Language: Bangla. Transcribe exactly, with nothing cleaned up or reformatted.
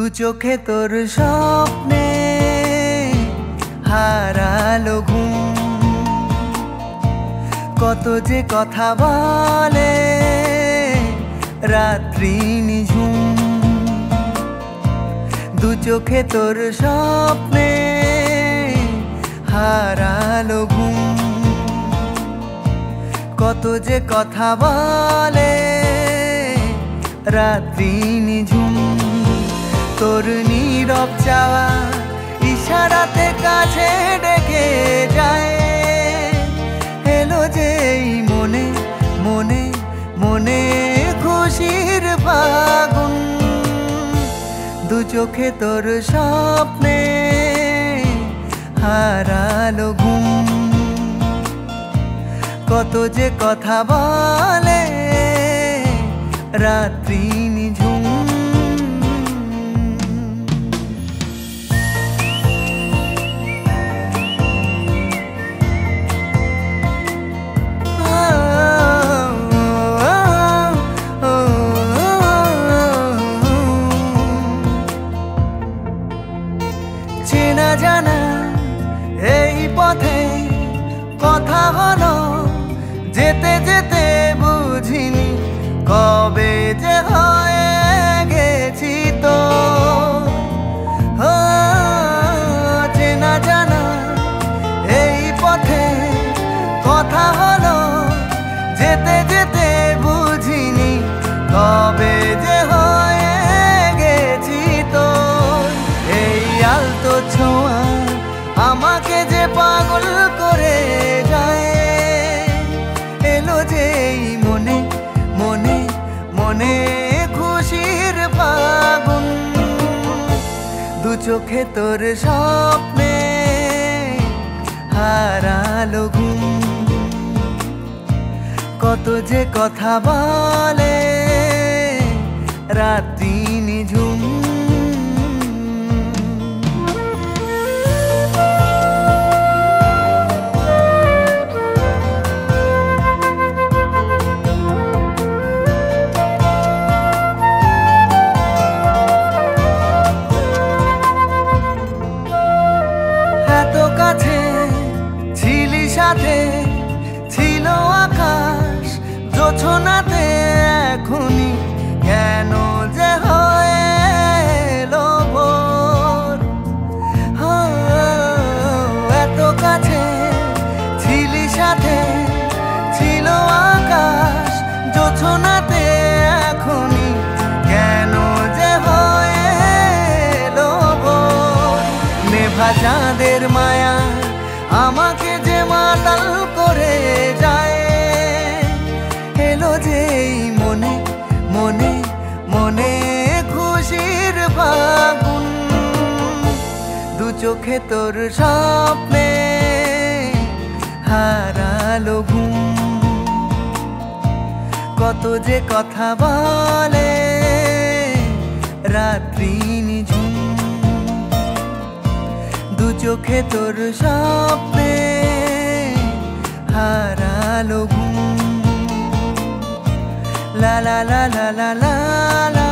চোখে তোর স্বপ্নে হারালো ঘুম, কত যে কথা বলে রাত্রি নিঝুম। দু চোখে তোর স্বপ্নে হারালো ঘুম, কত যে কথা বলে রাত্রি নিঝুম। তোর নীরব চাওয়া ইশারাতে কাছে ডেকে যায়, এলো যেই মনে মনে মনে খুশির ফাগুন। দু চোখে তোর স্বপ্নে হারালো ঘুম, কত যে কথা বলে রাত্রি নিঝুম। চেনা জানা এই পথে কথা হলো, যেতে যেতে বুঝিনি কবে যে হয়ে গেছি তো। চেনা জানা এই পথে কথা হলো, যেতে যেতে বুঝিনি কবে যে হয়ে গেছি তো। এই আলতো ছোঁয়া আমাকে যে পাগল করে যায়, এলো যেই মনে মনে মনে খুশির ফাগুন। দু চোখে তোর স্বপ্নে হারালো ঘুম, কত যে কথা বলে রাত্রি নিঝুম। কাছে ছিলি সাথে ছিল আকাশ জোছনাতে, এখনই কেন যে হয়ে এলো ভোর। এত কাছে ছিলি সাথে ছিল আকাশ জোছনাতে, এখনই কেন যে হয়ে এলো ভোর। নেভা চাঁদের মায়া আমাকে যে মাতাল করে যায়, এলো যেই মনে মনে মনে খুশির ফাগুন। দু চোখে তোর স্বপ্নে হারালো ঘুম, কত যে কথা বলে রাত্রি নিঝুম। দু চোখে তোর স্বপ্নে হারালো ঘুম, লা লা লা লা লা লা।